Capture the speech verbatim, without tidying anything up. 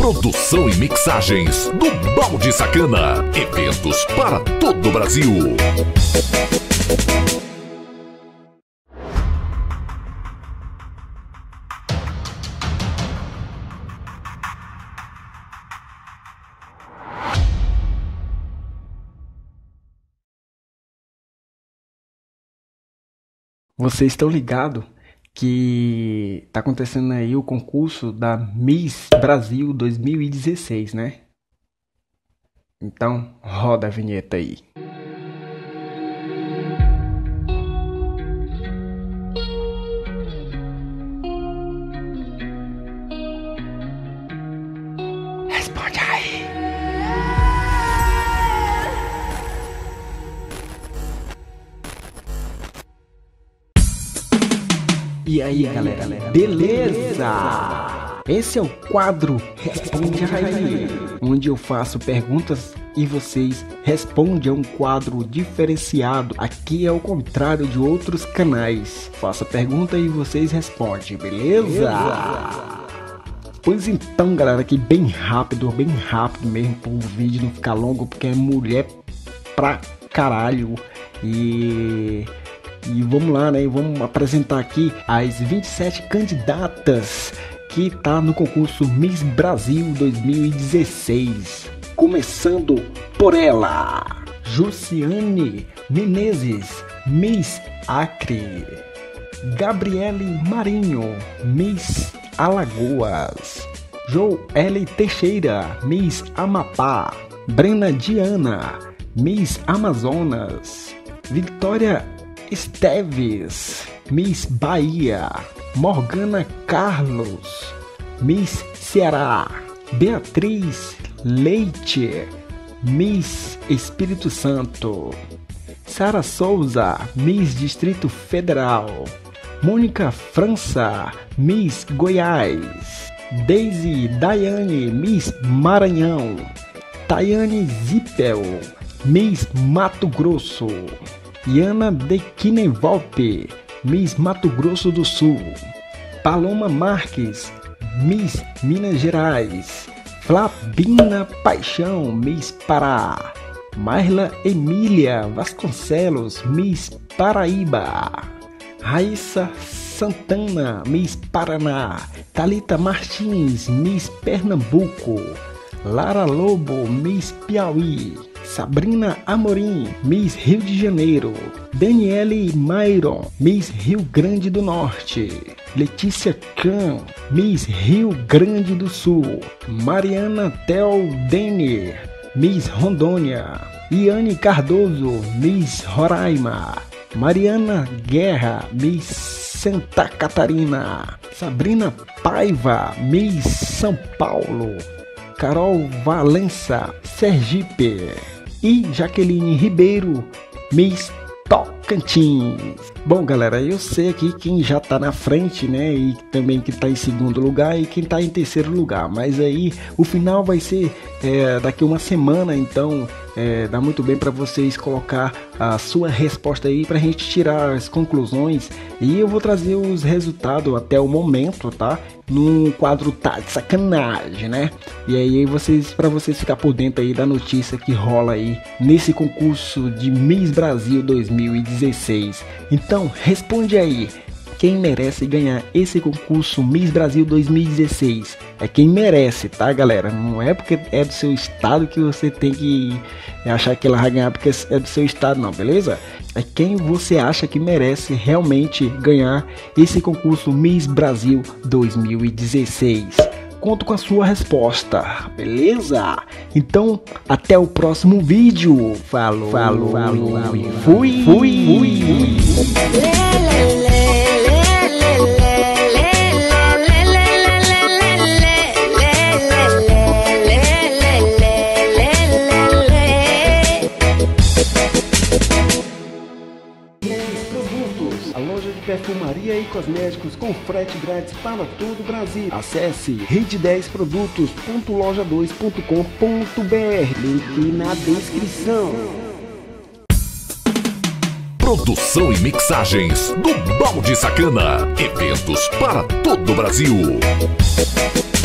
Produção e mixagens do Balde Sacana. Eventos para todo o Brasil. Vocês estão ligados que tá acontecendo aí o concurso da Miss Brasil dois mil e dezesseis, né? Então, roda a vinheta aí. Responde aí. E aí, galera, beleza? Esse é o quadro Responde Aí, onde eu faço perguntas e vocês respondem a um quadro diferenciado. Aqui é o contrário de outros canais. Faço a pergunta e vocês respondem, beleza? Pois então, galera, aqui bem rápido, bem rápido mesmo, para o vídeo não ficar longo, porque é mulher pra caralho. E... E vamos lá, né? Vamos apresentar aqui as vinte e sete candidatas que tá no concurso Miss Brasil dois mil e dezesseis. Começando por ela, Jussiane Menezes, Miss Acre. Gabriele Marinho, Miss Alagoas. Joelle Teixeira, Miss Amapá. Brena Diana, Miss Amazonas. Victoria Esteves, Miss Bahia. Morgana Carlos, Miss Ceará. Beatriz Leite, Miss Espírito Santo. Sara Souza, Miss Distrito Federal. Mônica França, Miss Goiás. Daisy Daiane, Miss Maranhão. Tayane Zippel, Miss Mato Grosso. Iana Dequinevolpe, Miss Mato Grosso do Sul. Paloma Marques, Miss Minas Gerais. Flabina Paixão, Miss Pará. Marla Emília Vasconcelos, Miss Paraíba. Raíssa Santana, Miss Paraná. Thalita Martins, Miss Pernambuco. Lara Lobo, Miss Piauí. Sabrina Amorim, Miss Rio de Janeiro. Daniele Mairon, Miss Rio Grande do Norte. Letícia Kahn, Miss Rio Grande do Sul. Mariana Tel Denner, Miss Rondônia. Iane Cardoso, Miss Roraima. Mariana Guerra, Miss Santa Catarina. Sabrina Paiva, Miss São Paulo. Carol Valença, Sergipe. E Jaqueline Ribeiro, Miss Tocantins. Bom, galera, eu sei aqui quem já tá na frente, né? E também quem tá em segundo lugar e quem tá em terceiro lugar. Mas aí o final vai ser é, daqui uma semana, então é, dá muito bem para vocês colocar a sua resposta aí pra gente tirar as conclusões. E eu vou trazer os resultados até o momento, tá? Num quadro Tá de Sacanagem, né? E aí vocês, para vocês ficar por dentro aí da notícia que rola aí nesse concurso de Miss Brasil dois mil e dezesseis. Então, responde aí. Quem merece ganhar esse concurso Miss Brasil dois mil e dezesseis? É quem merece, tá, galera? Não é porque é do seu estado que você tem que achar que ela vai ganhar porque é do seu estado, não, beleza? É quem você acha que merece realmente ganhar esse concurso Miss Brasil dois mil e dezesseis. Conto com a sua resposta, beleza? Então, até o próximo vídeo. Falou, falou, falou, falou. Fui, fui, fui. A loja de perfumaria e cosméticos com frete grátis para todo o Brasil. Acesse rede dez produtos ponto loja dois ponto com ponto br. Link na descrição. Produção e mixagens do Balde Sacana. Eventos para todo o Brasil.